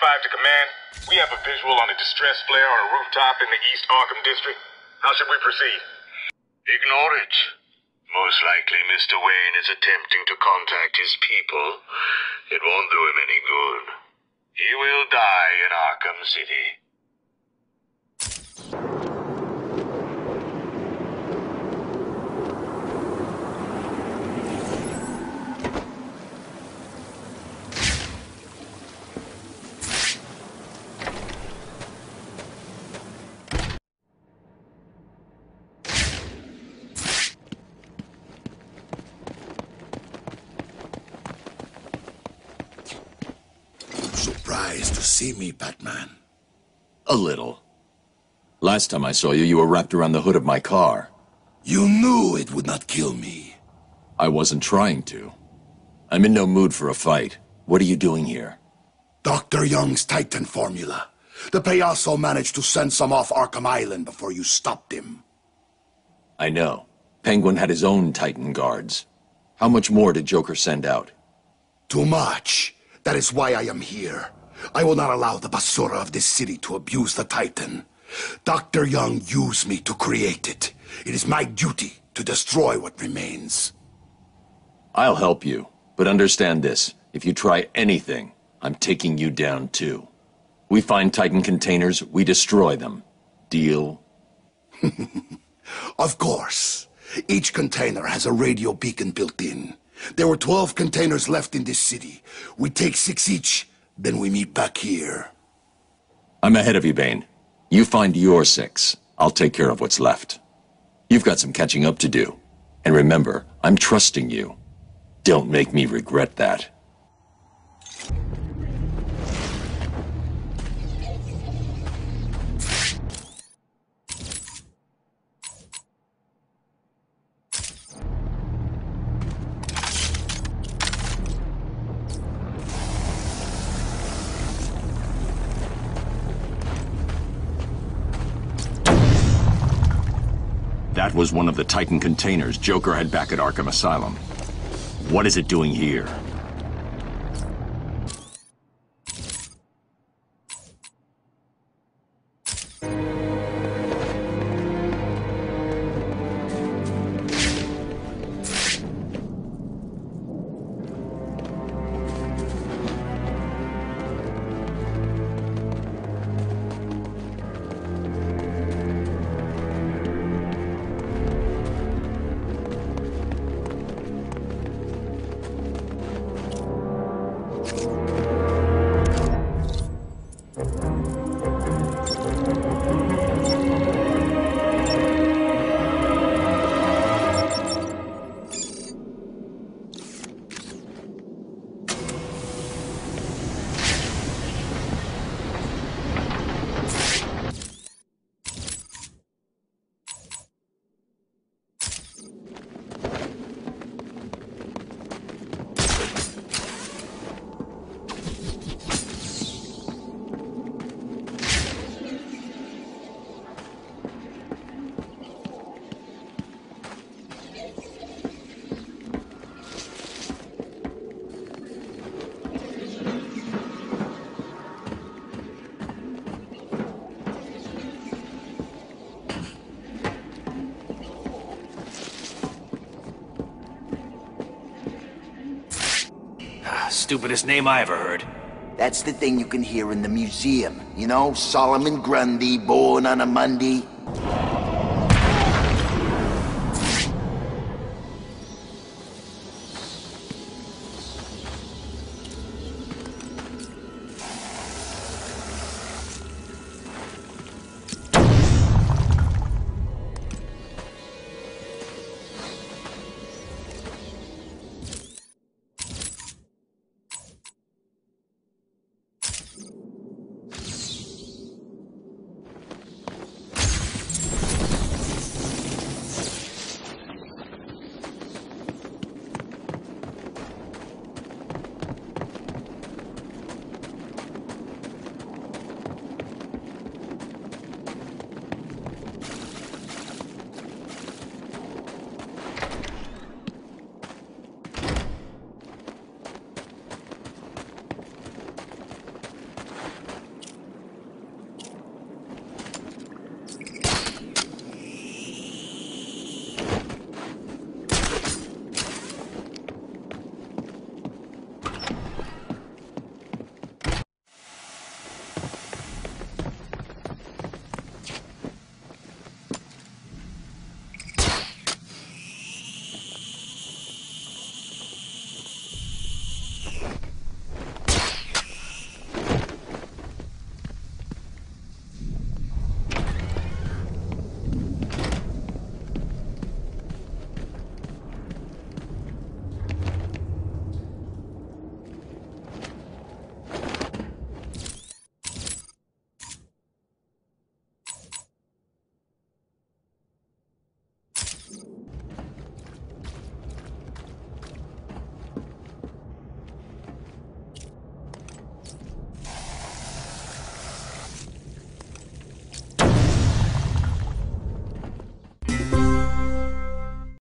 5 to command. We have a visual on a distress flare on a rooftop in the East Arkham district. How should we proceed? Ignore it. Most likely Mr. Wayne is attempting to contact his people. It won't do him any good. He will die in Arkham City. Surprised to see me, Batman? A little. Last time I saw you, you were wrapped around the hood of my car. You knew it would not kill me. I wasn't trying to. I'm in no mood for a fight. What are you doing here? Dr. Young's Titan formula. The Payaso managed to send some off Arkham Island before you stopped him. I know. Penguin had his own Titan guards. How much more did Joker send out? Too much. That is why I am here. I will not allow the basura of this city to abuse the Titan. Dr. Young used me to create it. It is my duty to destroy what remains. I'll help you, but understand this. If you try anything, I'm taking you down too. We find Titan containers, we destroy them. Deal? Of course. Each container has a radio beacon built in. There were 12 containers left in this city. We take 6 each, then we meet back here. I'm ahead of you, Bane. You find your 6. I'll take care of what's left. You've got some catching up to do. And remember, I'm trusting you. Don't make me regret that. That was one of the Titan containers Joker had back at Arkham Asylum. What is it doing here? Stupidest name I ever heard. That's the thing you can hear in the museum. You know, Solomon Grundy, born on a Monday.